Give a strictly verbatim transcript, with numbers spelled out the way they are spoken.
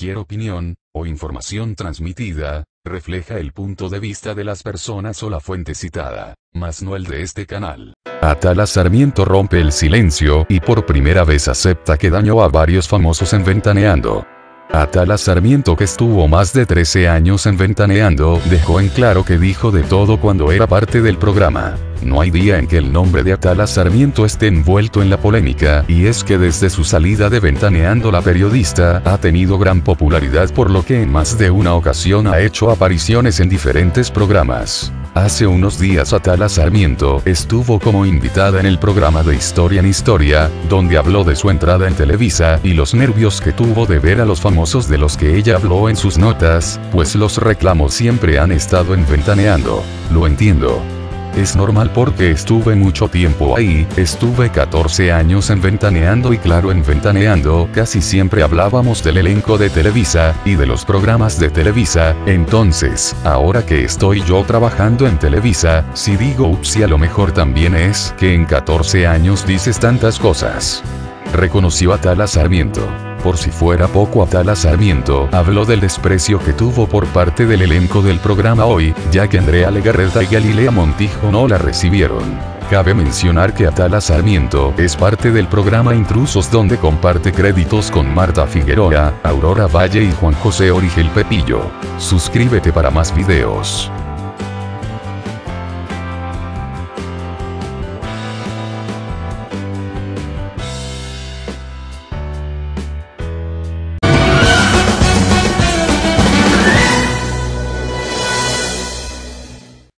cualquier opinión, o información transmitida, refleja el punto de vista de las personas o la fuente citada, mas no el de este canal. Atala Sarmiento rompe el silencio y por primera vez acepta que dañó a varios famosos en Ventaneando. Atala Sarmiento, que estuvo más de trece años en Ventaneando, dejó en claro que dijo de todo cuando era parte del programa. No hay día en que el nombre de Atala Sarmiento esté envuelto en la polémica, y es que desde su salida de Ventaneando la periodista ha tenido gran popularidad, por lo que en más de una ocasión ha hecho apariciones en diferentes programas. Hace unos días Atala Sarmiento estuvo como invitada en el programa de Historia en Historia, donde habló de su entrada en Televisa y los nervios que tuvo de ver a los famosos de los que ella habló en sus notas, pues los reclamos siempre han estado en Ventaneando. Lo entiendo. Es normal porque estuve mucho tiempo ahí, estuve catorce años en Ventaneando y claro, en Ventaneando casi siempre hablábamos del elenco de Televisa, y de los programas de Televisa. Entonces, ahora que estoy yo trabajando en Televisa, si digo ups, y a lo mejor también es que en catorce años dices tantas cosas. Reconoció Atala Sarmiento. Por si fuera poco, Atala Sarmiento habló del desprecio que tuvo por parte del elenco del programa Hoy, ya que Andrea Legarreta y Galilea Montijo no la recibieron. Cabe mencionar que Atala Sarmiento es parte del programa Intrusos, donde comparte créditos con Marta Figueroa, Aurora Valle y Juan José Origel Pepillo. Suscríbete para más videos.